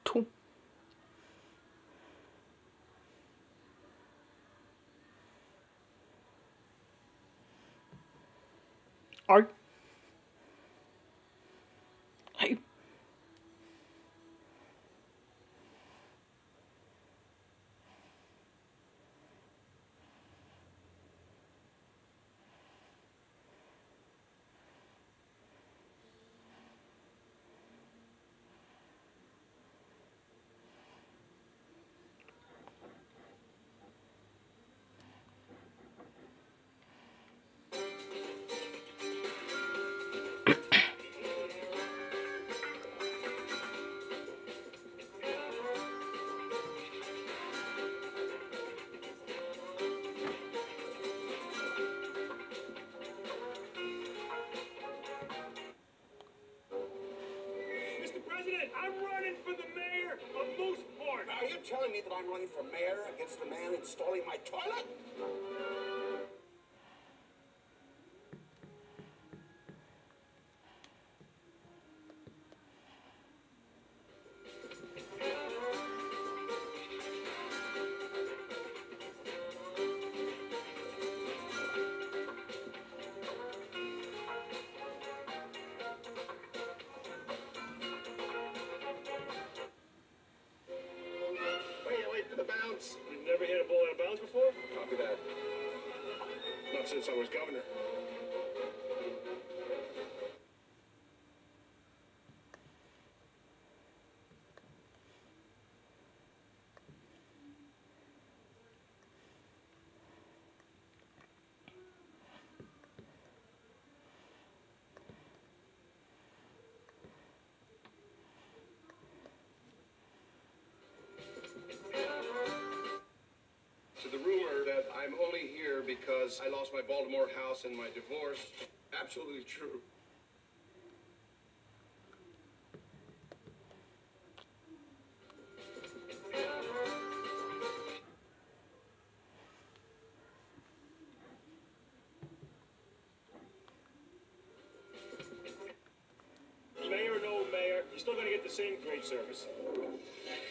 Two. Art. Hey. Mr. President, I'm running for the mayor of Mooseport. Are you telling me that I'm running for mayor against the man installing my toilet? Wait for the bounce. You've never hit a ball out of bounds before? Copy that. Not since I was governor. To the rumor that I'm only here because I lost my Baltimore house and my divorce, absolutely true. Mayor or no mayor, you're still going to get the same great service.